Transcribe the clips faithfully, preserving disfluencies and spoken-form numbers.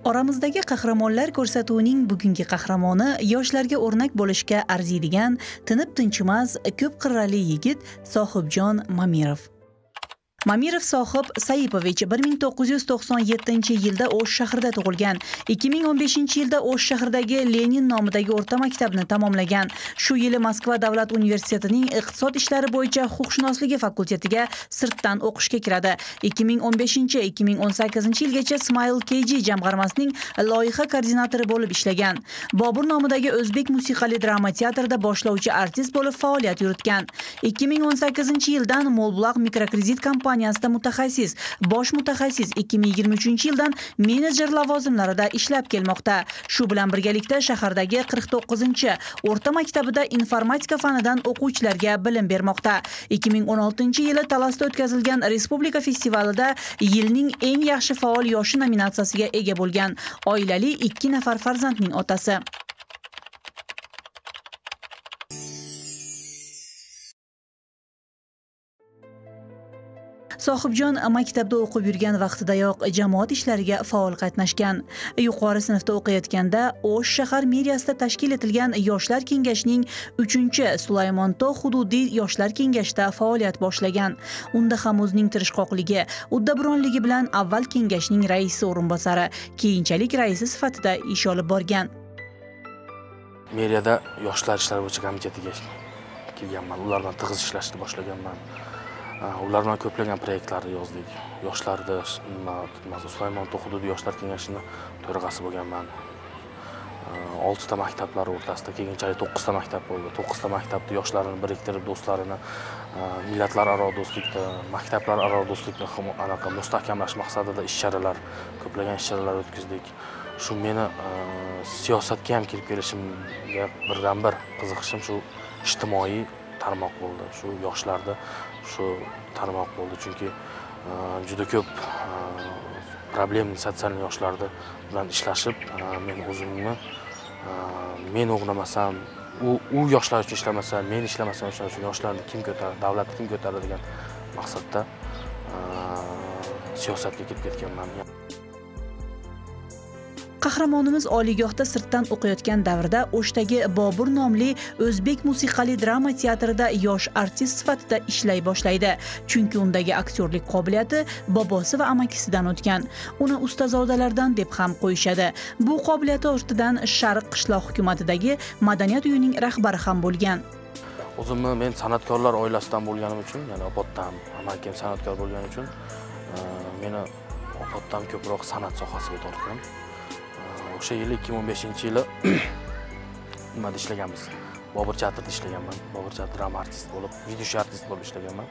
Oramizdagi qahramonlar ko'rsatuvining bugungi qahramoni yoshlarga o'rnak bo'lishga arziydigan, tinib tinchimas, ko'p qirrali yigit Sohibjon Mamirov. Mamirov Sohib Saipovich bir ming to'qqiz yuz to'qson yettinchi yilda O'sh shahrida tug'ilgan. ikki ming o'n beshinchi yilda O'sh shahridagi Lenin nomidagi o'rta maktabni tamomlagan. Shu yili Moskva davlat universitetining iqtisod ishlari bo'yicha huquqshunosligi fakultetiga sirtdan o'qishga kiradi. ikki ming o'n beshinchi - ikki ming o'n sakkizinchi yilgacha Smile K G jamg'armasining loyiha koordinatori bo'lib ishlagan. Bobur nomidagi o'zbek musiqali drama teatrida boshlovchi artist bo'lib faoliyat yuritgan. ikki ming o'n sakkizinchi yildan Molbuloq mikrokredit kompaniyasida kompaniyasida mutaxassis, bosh mutaxassis, ikki ming yigirma uchinchi yildan menejer lavozimlarida ishlab kelmoqda. Shu bilan birgalikda shahardagi qirq to'qqizinchi o'rta maktabida informatika fanidan o'quvchilarga bilim bermoqda. ikki ming o'n oltinchi yili Talasda o'tkazilgan Respublika festivalida yilning eng yaxshi faol yoshi nominatsiyasiga ega bo'lgan. Oilali ikki nafar farzandning otasi. Sohibjon maktabda o'qib yurgan vaqtidayoq jamoat ishlariga faol qatnashgan. Yuqori sinfda o'qiyotganda O'sh shahar meriyasida tashkil etilgan Yoshlar kengashining uchinchi Sulaymontog' hududiy yoshlar kengashida faoliyat boshlagan. Unda ham o'zining tirishqoqligi, uddaburonligi bilan avval kengashning raisi o'rinbosari, keyinchalik raisi sifatida ish olib borgan. Meriyada yoshlar ishlari bo'yicha komitetiga kelganman. Ular bilan tig'iz ishlashni boshlaganman. Ular bilan ko'plagan proyektlarni yozdik. Yoshlarda Sulaymontog' hududiy yoshlar kengashining to'rag'asi bo'lganman. oltita maktablar o'rtasida, keyinchalik to'qqizta maktab bo'ldi. to'qqizta maktabda yoshlarni biriktirib, do'stlarini millatlararo do'stlikda, maktablararo do'stlikni anaqa mustahkamlash maqsadida ish-charalar, ko'plagan ish-charalar o'tkazdik. Shu meni siyosatga ham kirib kelishimga birdan-bir qiziqishim shu ijtimoiy tarmoq bo'ldi. Shu yoshlarda shu tarmoq bo'ldi, chunki juda ko'p problemli sotsial yoshlarda bilan ishlashib, men o'zimni men o'g'namasam, u u yoshlar uchun ishlamasam, men ishlamasam o'sha uchun yoshlarni kim ko'taradi, davlatni kim ko'taradi degan maqsadda siyosatga kirib ketganman. Qahramonimiz oliygohda sirtdan o'qiyotgan davrda O'shdagi Bobur nomli o'zbek musiqali drama teatrida yosh artist sifatida ishlay boshlaydi. Chunki undagi aktyorlik qobiliyati bobosi va amakisidan o'tgan. Uni ustazodalardan deb ham qo'yishadi. Bu qobiliyati ortidan Sharq qishloq hukumatidagi madaniyat uyining rahbari ham bo'lgan. O'zimni men san'atkorlar oilasidan bo'lganim uchun, ya'ni opatam, amakim san'atkor bo'lgani uchun meni opatam ko'proq san'at sohasiga tortgan. O'sha yili ikki ming o'n beshinchi yili nimada ishlaganmiz? Bobur teatrida ishlaganman. Bobur teatr drama artist bo'lib, video artist bo'lib ishlaganman.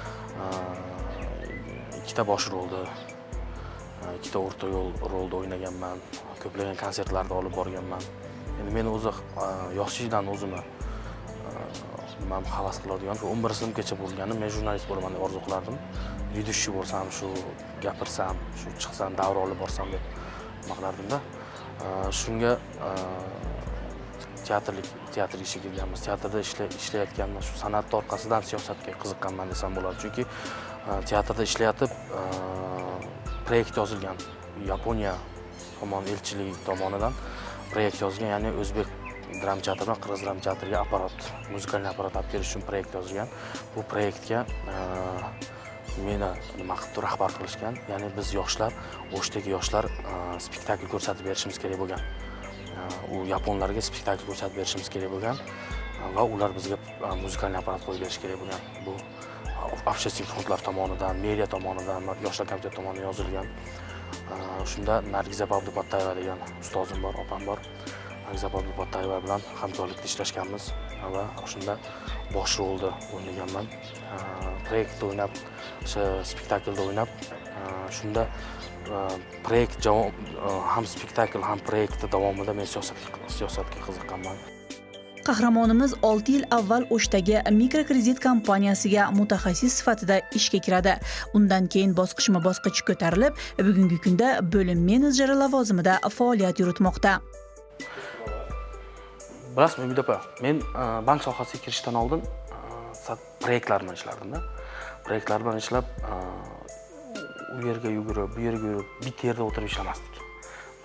Ikkita bosh rolda, ikkita o'rta yo'l rolda o'ynaganman. Ko'plagan konsertlarda olib borganman. Endi men o'zi yoshlikdan o'zimni men havas qiladigan, shu o'n bir sinfgacha bo'lganim, men jurnalist bo'laman deb orzu qilardim. Videochi bo'lsam, shu gapirsam, shu chiqsam, davra olib borsam deb maqlardim-da. Shunga teatrlik teatr ishiga kirganmiz. Teatrda ishlayotganman, shu san'at orqasidan siyosatga qiziqqanman desam bo'ladi. Chunki teatrda ishlayotib proyekt yozilgan. Yaponiya tomon elchilik tomonidan proyekt yozilgan, ya'ni o'zbek drama teatridan qirg'iz drama teatriga apparat, muzikal apparat olib kelish uchun proyekt yozilgan. Bu proyektga meni nima qilib rahbar qilishgan. Ya'ni biz yoshlar, O'shdagi yoshlar spektakl ko'rsatib berishimiz kerak bo'lgan. U yaponlarga spektakl ko'rsatib berishimiz kerak bo'lgan va ular bizga muzikal apparat qo'yib berish kerak bo'lgan. Bu общественный fondlar tomonidan, meriya tomonidan, yoshlar komiteti tomonidan yozilgan. Shunda Nargiza Abdupattayeva degan ustozim bor, opam bor. Nargiza Abdupattayeva bilan hamkorlikda ishlashganmiz va shunda bosh rolda o'ynaganman. Proyektda o'ynab, o'sha spektaklda o'ynab, shunda proyekt ham spektakl ham proyekti davomida men siyosatga siyosatga qiziqqanman. Qahramonimiz olti yil avval O'shdagi mikrokredit kompaniyasiga mutaxassis sifatida ishga kiradi. Undan keyin bosqichma-bosqich ko'tarilib, bugungi kunda bo'lim menejeri lavozimida faoliyat yuritmoqda. Bilasizmi, Umid opa, men bank sohasiga kirishdan oldin proyektlar bilan ishlardim-da. Proyektlar bilan ishlab, u yerga yugurib, bu yerga yurib, bitta yerda o'tirib ishlamasdik.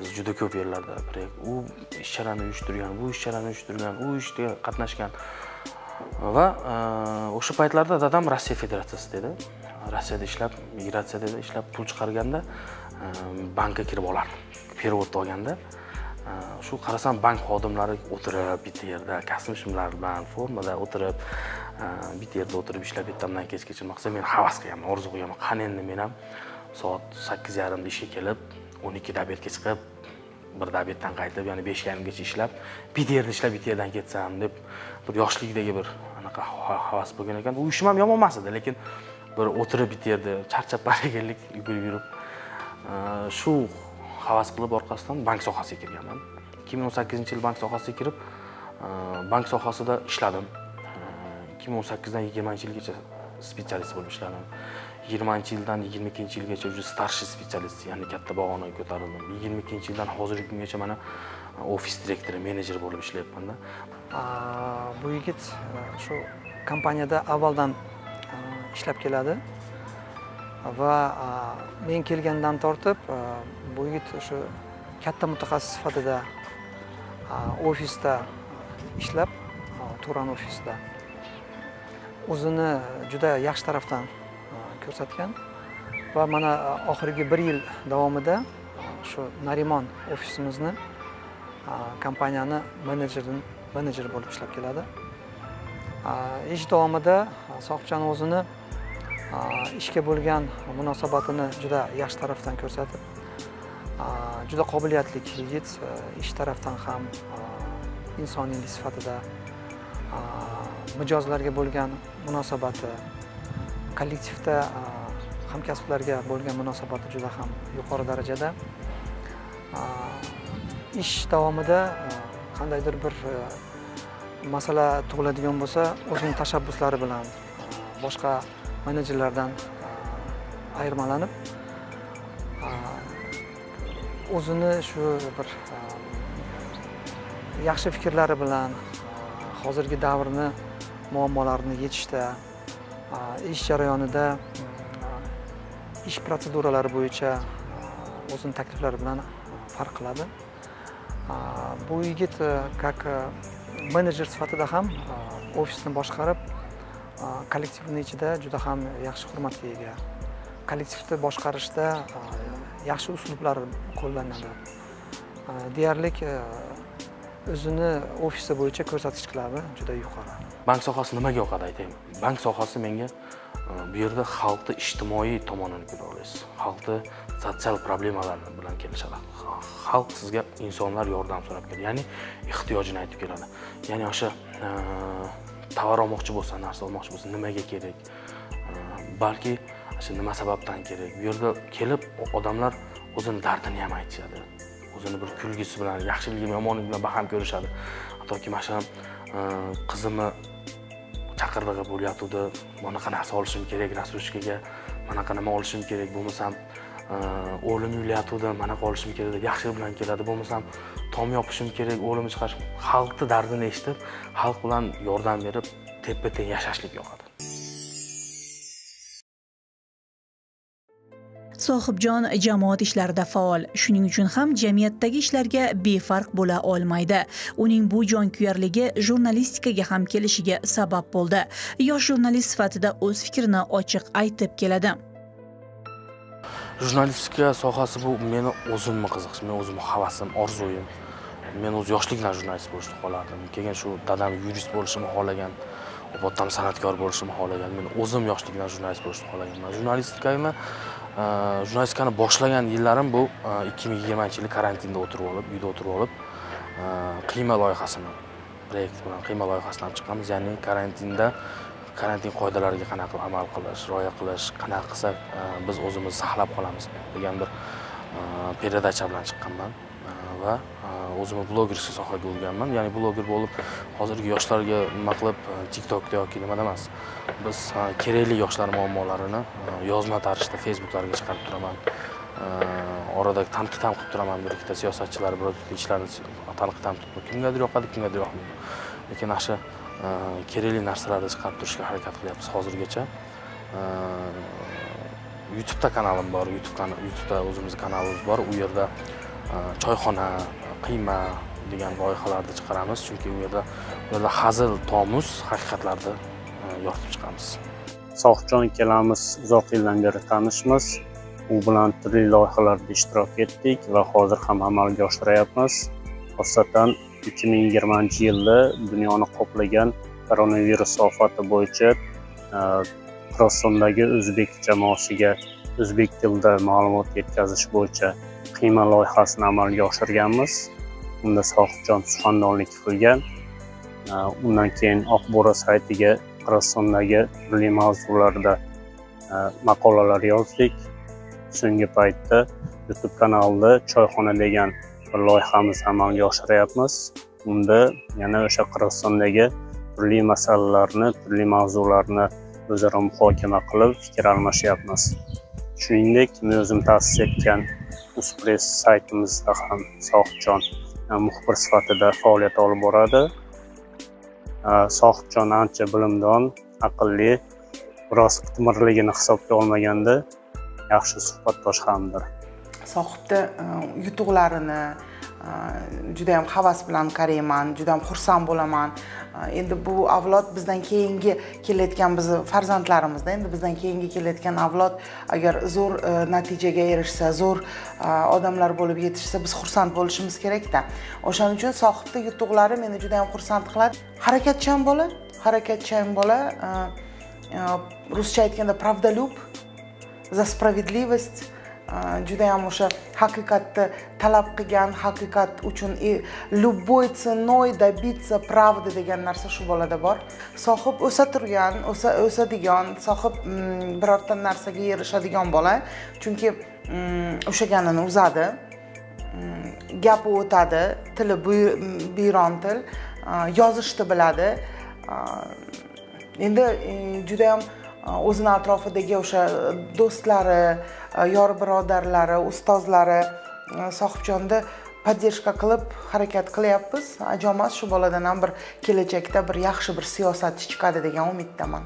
biz juda ko'p yerlarda u ishchalarni uyushtirgan, bu ishchalarni uyushtirgan, u ishda qatnashgan va o'sha paytlarda dadam Rossiya Federatsiyasida edi. Rossiyada ishlab, migratsiyada ishlab pul chiqarganda bankka kirib olardi. Перевод olganda shu qarasam bank xodimlari o'tirib bitta yerda kostum-shimlar bilan formada o'tirib bitta yerda o'tirib ishlab ertamdan kechgacha maqsad men havas qilganman, orzu qilganman. Qani endi men ham soat sakkiz yarim da ishga kelib, o'n ikkida obedga chiqib, birda obeddan qaytib, ya'ni besh yarim gacha ishlab, bitta yerda ishlab bitta yerdan ketsam deb bir yoshlikdagi bir anaqa havas bo'lgan ekan. U ishim ham yomon emas edi, lekin bir o'tirib bitta yerda charchab baraganlik yugurib yurib shu havas qilib orqasidan bank sohasiga kirganman. ikki ming o'n sakkizinchi yil bank sohasiga kirib, bank sohasida ishladim. ikki ming o'n sakkizdan yigirmanchi yilgacha specialist bo'lib ishladim. yigirmanchi yildan yigirma ikkinchi yilgacha уже старший specialist, ya'ni katta pog'onaga ko'tarildim. yigirma ikkinchi yildan hozirgi kungacha mana ofis direktori, menejer bo'lib ishlayapman-da. Bu yigit shu kompaniyada avvaldan ishlab keladi va men kelgandan tortib bu yigit shu katta mutaxassis sifatida ofisda ishlab, Turan ofisida o'zini juda yaxshi tarafdan ko'rsatgan va mana oxirgi bir yil davomida shu Narimon ofisimizni kompaniyani menejeridan menejer bo'lib ishlab keladi. Ish davomida sohibjon o'zini ishga bo'lgan munosabatini juda yaxshi tarafdan ko'rsatib, juda qobiliyatli yigit, ish tarafdan ham insoniylik sifatida mijozlarga bo'lgan munosabati, kollektivda hamkasblarga bo'lgan munosabati juda ham yuqori darajada. Ish davomida qandaydir bir masala tug'iladigan bo'lsa, o'zining tashabbuslari bilan boshqa menejerlardan ayirmalanib, o'zini shu bir yaxshi fikrlari bilan hozirgi davrni muammolarini yechishda, ish jarayonida ish protseduralari bo'yicha o'zining takliflari bilan farq qiladi. Bu yigit как menejer sifatida ham ofisni boshqarib, kollektivning ichida juda ham yaxshi hurmatga ega. Kollektivni boshqarishda yaxshi uslublar qo'llanadi. Deyarli o'zini ofisi bo'yicha ko'rsatkichlar juda yuqori. Bank sohasi nimaga yoqadi aytaymi? Bank sohasi menga bu yerda xalqning ijtimoiy tomonini ko'ra olasiz. Xalqning sotsial problemalari bilan kelishadi. Xalq sizga insonlar yordam so'rab keladi, ya'ni ehtiyojini aytib keladi. Ya'ni o'sha tovar olmoqchi bo'lsa, narsa olmoqchi bo'lsa, nimaga kerak? Balki o'sha nima sababdan kerak? Bu yerda kelib odamlar o'zini dardini ham aytishadi. O'zini bir kulgisi bilan, yaxshiligi, yomonligi bilan baham ko'rishadi. Hattoki mashalan qizimni chaqirdig'i bo'lyapti, bunaqa narsa olishim kerak, rasurishkaga bunaqa nima olishim kerak, bo'lmasam o'g'lim uylayapti, bunaqa olishim kerak deb yaxshilik bilan keladi, bo'lmasam tom yopishim kerak, o'g'limni chiqarish. Xalqning dardini eshitib, xalq bilan yordam berib, teppa-teng yashashlik yoqadi. Sohibjon jamoat ishlarida faol, shuning uchun ham jamiyatdagi ishlarga befarq bo'la olmaydi. Uning bu jonkuyarligi jurnalistikaga ham kelishiga sabab bo'ldi. Yosh jurnalist sifatida o'z fikrini ochiq aytib keladi. Jurnalistika sohasi bu meni o'zimni qiziqish, men o'zimni havasim, orzuyim. Men o'z yoshlikdan jurnalist bo'lishni xohlardim. Keyin shu dadam yurist bo'lishimni xohlagan, otam san'atkor bo'lishimni xohlagan. Men o'zim yoshlikdan jurnalist bo'lishni xohlaganman. Jurnalistikani jurnalistikani boshlagan yillarim bu ikki ming yigirmanchi yil karantinda o'tirib olib, uyda o'tirib olib, qiyma loyihasini, proyekt bilan qiyma loyihasini olib chiqqanmiz. Ya'ni karantinda karantin qoidalariga qanaqa amal qilish, rioya qilish, qanaqa qilsak biz o'zimizni saqlab qolamiz degan bir peradacha bilan chiqqanman va o'zimni blogerlik sohaga o'rganman. Ya'ni bloger bo'lib, hozirgi yoshlarga nima qilib TikTokda yoki nimada emas, biz kerakli yoshlar muammolarini yozma tarzda Facebooklarga chiqarib turaman. Orada tanqid ham qilib turaman, bir ikkita siyosatchilar, bir ikkita ishlarni tanqid ham qilib, kimgadir yoqadi, kimgadir yoqmaydi. Lekin o'sha kerakli narsalarni chiqarib turishga harakat qilyapmiz hozirgacha. YouTube'da kanalim bor, YouTube kanal, YouTube'da o'zimizning kanalimiz bor. U yerda choyxona, qiyma degan loyihalarni chiqaramiz, chunki u yerda u yerda hazil, tomuz haqiqatlarni yoritib chiqamiz. Sohibjon ikkalamiz uzoq yildan beri tanishmiz. U bilan turli loyihalarda ishtirok etdik va hozir ham amalga oshiryapmiz. Xosatan ikki ming yigirmanchi yilda dunyoni qoplagan koronavirus ofati bo'yicha Qirg'izistondagi o'zbek jamoasiga o'zbek tilida ma'lumot yetkazish bo'yicha qiyma loyihasini amalga oshirganmiz. Unda Sohibjon suxandonlik qilgan. Undan keyin Oqbo'ra saytiga Qirg'izistondagi turli mavzularda maqolalar yozdik. So'nggi paytda YouTube kanalida choyxona degan bir loyihamizni amalga oshiryapmiz. Unda yana o'sha Qirg'izistondagi turli masalalarni, turli mavzularni o'zaro muhokama qilib fikr almashyapmiz. Shuningdek, men o'zim ta'sis etgan Uzpress saytimizda ham Sohibjon muxbir sifatida faoliyat olib boradi. Sohibjon ancha bilimdon, aqlli, biroz qitmirligini hisobga olmaganda yaxshi suhbatdosh hamdir. Sohibni yutuqlarini juda ham havas bilan qarayman, juda ham xursand bo'laman. Endi bu avlod bizdan keyingi kelayotgan bizni farzandlarimizda, endi bizdan keyingi kelayotgan avlod agar zo'r natijaga erishsa, zo'r odamlar bo'lib yetishsa, biz xursand bo'lishimiz kerak-da. O'shaning uchun Sohibni yutuqlari meni juda ham xursand qiladi. Harakatchan bola, harakatchan bola, ruscha aytganda pravdolюб, za справедливость, juda ham o'sha haqiqatni talab qilgan, haqiqat uchun любой ценой добиться правды degan narsa shu bolada bor. Sohib o'sa turgan, o'sa o'sadigan, sohib birorta narsaga erishadigan bola, chunki o'shaganini uzadi, gapi o'tadi, tili biyron til, yozishni biladi. Endi juda ham o'zini atrofidagi o'sha do'stlari, yor birodarlari, ustozlari Sohibjonni podдержка qilib harakat qilyapmiz. Ajomas shu boladan ham bir kelajakda bir yaxshi bir siyosatchi chiqadi degan umiddaman.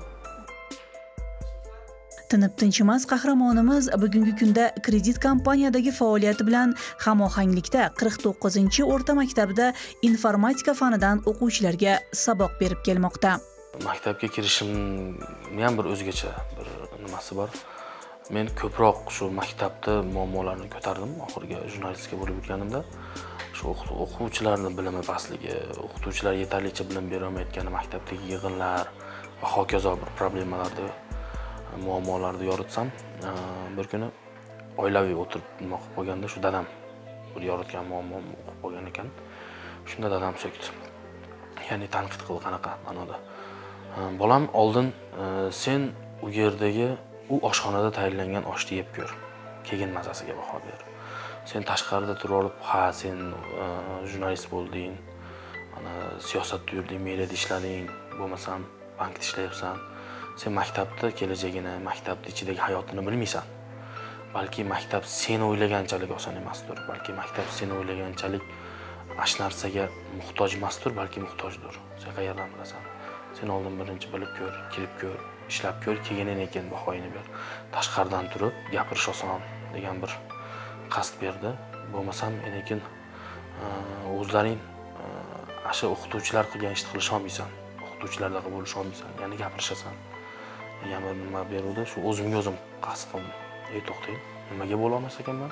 Tinib tinchimas qahramonimiz bugungi kunda kredit kompaniyadagi faoliyati bilan hamohanglikda qirq to'qqizinchi o'rta maktabida informatika fanidan o'quvchilarga saboq berib kelmoqda. Maktabga kirishim ham bir o'zgacha bir nimasi bor. Men ko'proq shu maktabda muammolarni ko'tardim oxirgi jurnalistika bo'lib yurganimda. Shu o'quvchilarning bilimi pastligi, o'qituvchilar yetarlicha bilim bera olmayotgani, maktabdagi yig'inlar va hokazo bir problemalarni, muammolarni yoritsam, bir kuni oilaviy o'tirib nima qilib qo'yganda shu dadam bir yoritgan muammo o'qib qolgan ekan. Shunda dadam so'kdi. Ya'ni tanqid qildi qanaqa ma'noda. Bolam, oldin sen u yerdagi u oshxonada tayyorlangan oshni yeb ko'r. Keyin mazasiga baho ber. Sen tashqarida turib olib, ha, sen jurnalist bo'lding, ana siyosatda yurding, mediada ishlading, bo'lmasam bankda ishlayapsan. Sen maktabda kelajagini, maktabning ichidagi hayotini bilmaysan. Balki maktab seni o'ylaganchalik oson emasdir. Balki maktab seni o'ylaganchalik ash narsaga muhtoj emasdir, balki muhtojdir. Sen qayerdan bilasan? Sen oldin birinchi bilib ko'r, kirib ko'r, ishlab ko'r, keyin keyin bahoyini ber. Tashqardan turib gapirish oson degan bir qasd berdi. Bo'lmasam lekin o'zlaring asha o'qituvchilar qilgan ishni qilisha olmaysan. O'qituvchilardaqa bo'lisha olmaysan, ya'ni gapirishasan. degan bir nima beruvdi. Shu o'zimga o'zim qasd qildim. Ey to'xtang, nimaga bo'la olmas ekanman?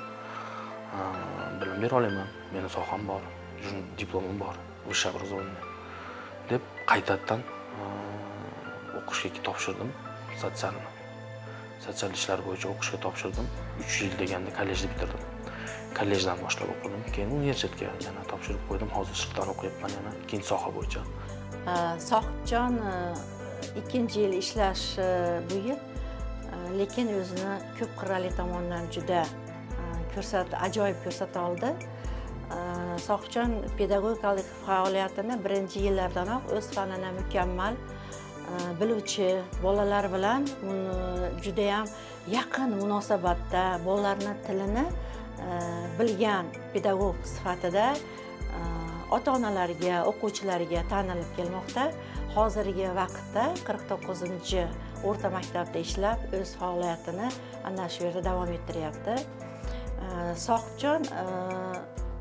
Bilim bera olaman. Meni soham bor, diplomim bor, vысшее образование deb qaytadan o'qishga topshirdim sotsialni. Sotsial ishlar bo'yicha o'qishga topshirdim. uch yil deganda kollejni bitirdim. Kollejdan boshlab o'qidim. Keyin universitetga yana topshirib qo'ydim. Hozir sirtdan o'qiyapman yana ikkinchi soha bo'yicha. Sohibjon ikkinchi yil ishlash bu yil, lekin o'zini ko'p qirrali tomonidan juda ko'rsatdi, ajoyib ko'rsata oldi. Sohibjon pedagogik faoliyatini birinchi yillardanoq o'z fanini mukammal biluvchi bolalar bilan juda ham yaqin munosabatda, bolalarning tilini bilgan pedagog sifatida ota-onalarga, o'quvchilarga tanilib kelmoqda. Hozirgi vaqtda qirq to'qqizinchi o'rta maktabda ishlab, o'z faoliyatini ana shu yerda davom ettiryapti. Sohibjon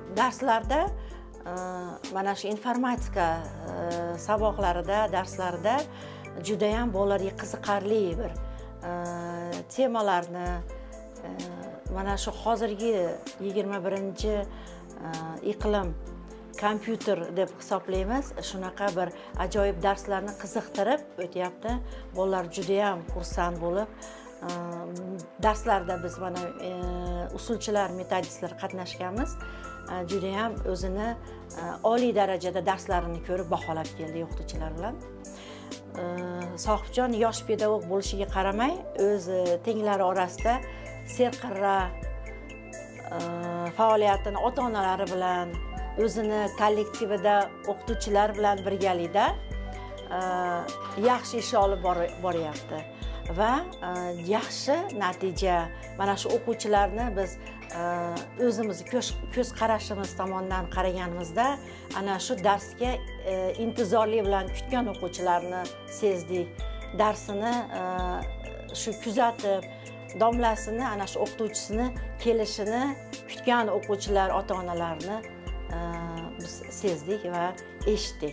darslarda mana shu informatika saboqlarida, darslarida juda ham bolalarga qiziqarli bir temalarni mana shu hozirgi yigirma birinchi iqlim kompyuter deb hisoblaymiz. Shunaqa bir ajoyib darslarni qiziqtirib o'tyapti. Bolalar juda ham xursand bo'lib, darslarda biz mana usulchilar, metodistlar qatnashganmiz. Juda ham o'zini oliy darajada darslarini ko'rib baholab keldi o'qituvchilar bilan. Sohibjon yosh pedagog bo'lishiga qaramay, o'z tenglari orasida serqirra faoliyatini ota-onalari bilan, o'zini kollektivida o'qituvchilar bilan birgalikda yaxshi ish olib boryapti va yaxshi natija. Mana shu o'quvchilarni biz o'zimiz ko'z qarashimiz tomonidan qaraganimizda ana shu darsga intizorlik bilan kutgan o'quvchilarni sezdik. Darsini shu kuzatib, domlasini, ana shu o'qituvchisini kelishini kutgan o'quvchilar, ota-onalarni biz sezdik va eshitdik.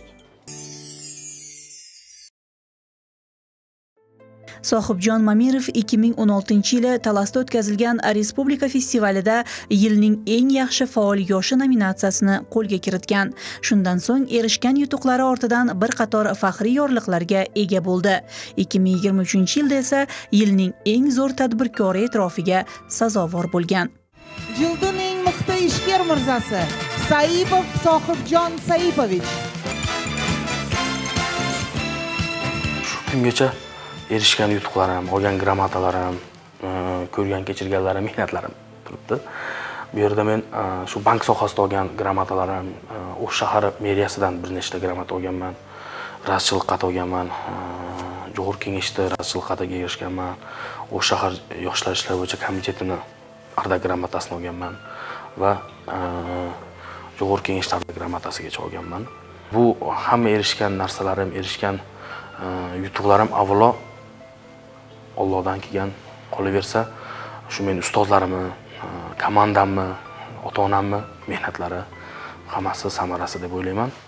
Sohibjon Mamirov ikki ming o'n oltinchi yili Talasda o'tkazilgan Respublika festivalida yilning eng yaxshi faol yoshi nominatsiyasini qo'lga kiritgan. Shundan so'ng erishgan yutuqlari ortidan bir qator faxriy yorliqlarga ega bo'ldi. ikki ming yigirma uchinchi yilda esa yilning eng zo'r tadbirkori e'tirofiga sazovor bo'lgan. Jildun eng mixta ishker mirzasi Saipov Sohibjon Saipovich. Shu kungacha erishgan yutuqlarim, olgan grammatalarim, ko'rgan kechirganlarim, mehnatlarim turibdi. Bu yerda men shu bank sohasida olgan grammatalarim, O'sh shahar meriyasidan bir nechta grammat olganman, raischilik xat olganman, Jo'g'ir kengashda raischilik xatiga erishganman, O'sh shahar yoshlar ishlari bo'yicha komitetini arda grammatasini olganman va Jo'g'ir kengash arda grammatasigacha olganman. Bu hamma erishgan narsalarim, erishgan yutuqlarim avvalo Allohdan kelgan, qolaversa, shu men ustozlarimni, komandamni, ota-onamni mehnatlari hammasi samarasi deb o'ylayman.